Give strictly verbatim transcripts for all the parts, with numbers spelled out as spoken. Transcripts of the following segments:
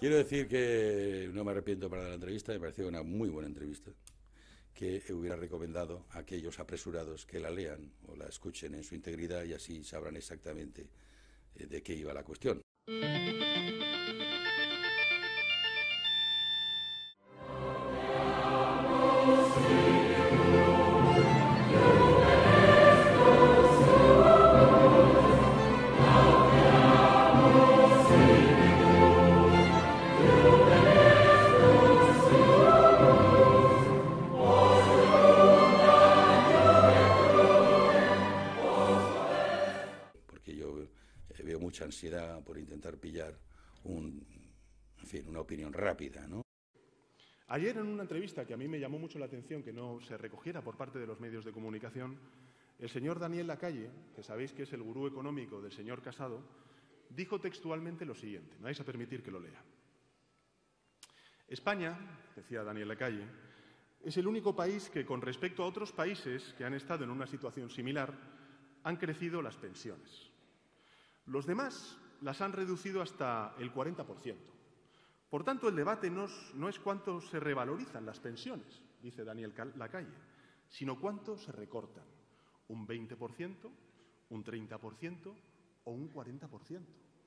Quiero decir que no me arrepiento para la entrevista, me pareció una muy buena entrevista, que hubiera recomendado a aquellos apresurados que la lean o la escuchen en su integridad y así sabrán exactamente de qué iba la cuestión. Mucha ansiedad por intentar pillar un, en fin, una opinión rápida, ¿no? Ayer, en una entrevista que a mí me llamó mucho la atención que no se recogiera por parte de los medios de comunicación, el señor Daniel Lacalle, que sabéis que es el gurú económico del señor Casado, dijo textualmente lo siguiente, me vais a permitir que lo lea. España, decía Daniel Lacalle, es el único país que, con respecto a otros países que han estado en una situación similar, han crecido las pensiones. Los demás las han reducido hasta el cuarenta por ciento. Por tanto, el debate no es, no es cuánto se revalorizan las pensiones, dice Daniel Lacalle, sino cuánto se recortan. ¿Un veinte por ciento, un treinta por ciento o un cuarenta por ciento?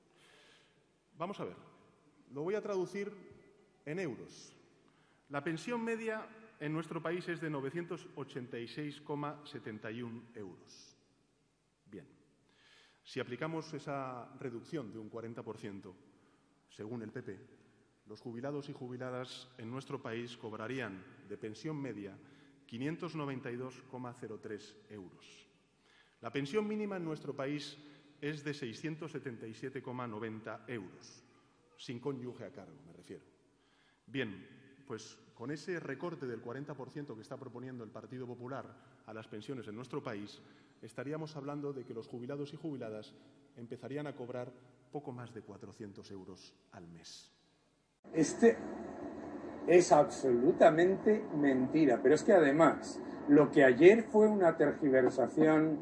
Vamos a ver, lo voy a traducir en euros. La pensión media en nuestro país es de novecientos ochenta y seis coma setenta y uno euros. Bien. Si aplicamos esa reducción de un cuarenta por ciento, según el P P, los jubilados y jubiladas en nuestro país cobrarían de pensión media quinientos noventa y dos coma cero tres euros. La pensión mínima en nuestro país es de seiscientos setenta y siete coma noventa euros, sin cónyuge a cargo, me refiero. Bien, pues con ese recorte del cuarenta por ciento que está proponiendo el Partido Popular a las pensiones en nuestro país, estaríamos hablando de que los jubilados y jubiladas empezarían a cobrar poco más de cuatrocientos euros al mes. Este es absolutamente mentira, pero es que además lo que ayer fue una tergiversación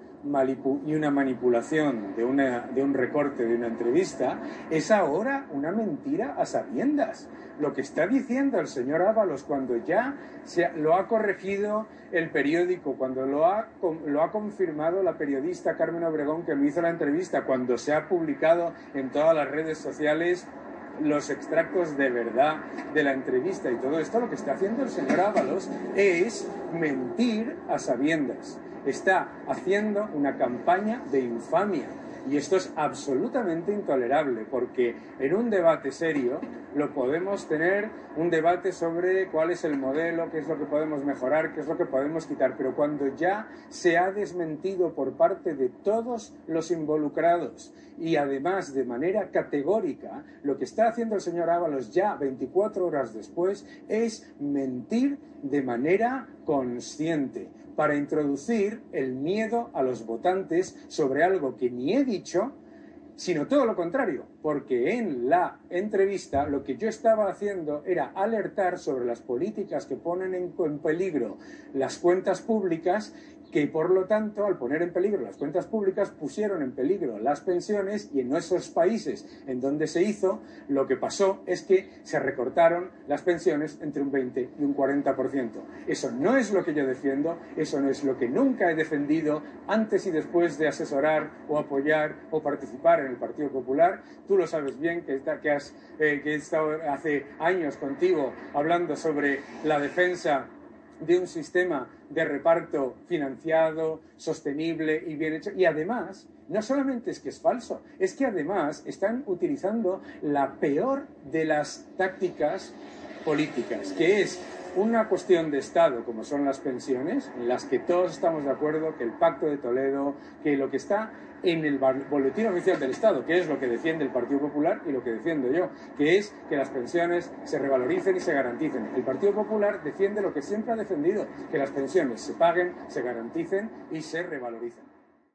y una manipulación de, una, de un recorte de una entrevista, es ahora una mentira a sabiendas. Lo que está diciendo el señor Ábalos cuando ya se, lo ha corregido el periódico, cuando lo ha, lo ha confirmado la periodista Carmen Obregón que me hizo la entrevista, cuando se ha publicado en todas las redes sociales los extractos de verdad de la entrevista y todo esto, lo que está haciendo el señor Ábalos es mentir a sabiendas. Está haciendo una campaña de infamia. Y esto es absolutamente intolerable, porque en un debate serio lo podemos tener, un debate sobre cuál es el modelo, qué es lo que podemos mejorar, qué es lo que podemos quitar, pero cuando ya se ha desmentido por parte de todos los involucrados y además de manera categórica, lo que está haciendo el señor Ábalos ya veinticuatro horas después es mentir de manera consciente, para introducir el miedo a los votantes sobre algo que ni he dicho, sino todo lo contrario, porque en la entrevista lo que yo estaba haciendo era alertar sobre las políticas que ponen en, en peligro las cuentas públicas, que por lo tanto, al poner en peligro las cuentas públicas, pusieron en peligro las pensiones, y en esos países en donde se hizo, lo que pasó es que se recortaron las pensiones entre un veinte y un cuarenta por ciento. Eso no es lo que yo defiendo, eso no es lo que nunca he defendido antes y después de asesorar o apoyar o participar en el Partido Popular. Tú lo sabes bien, que, está, que, has, eh, que he estado hace años contigo hablando sobre la defensa de un sistema de reparto financiado, sostenible y bien hecho. Y además, no solamente es que es falso, es que además están utilizando la peor de las tácticas políticas, que es una cuestión de Estado, como son las pensiones, en las que todos estamos de acuerdo que el Pacto de Toledo, que lo que está en el boletín oficial del Estado, que es lo que defiende el Partido Popular y lo que defiendo yo, que es que las pensiones se revaloricen y se garanticen. El Partido Popular defiende lo que siempre ha defendido, que las pensiones se paguen, se garanticen y se revaloricen.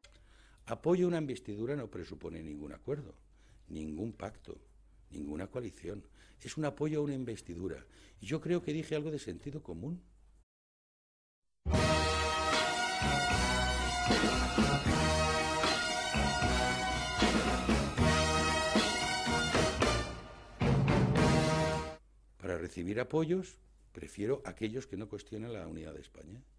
Apoyo a una investidura no presupone ningún acuerdo, ningún pacto, ninguna coalición. Es un apoyo a una investidura. Y yo creo que dije algo de sentido común. para recibir apoyos, prefiero aquellos que no cuestionan la unidad de España.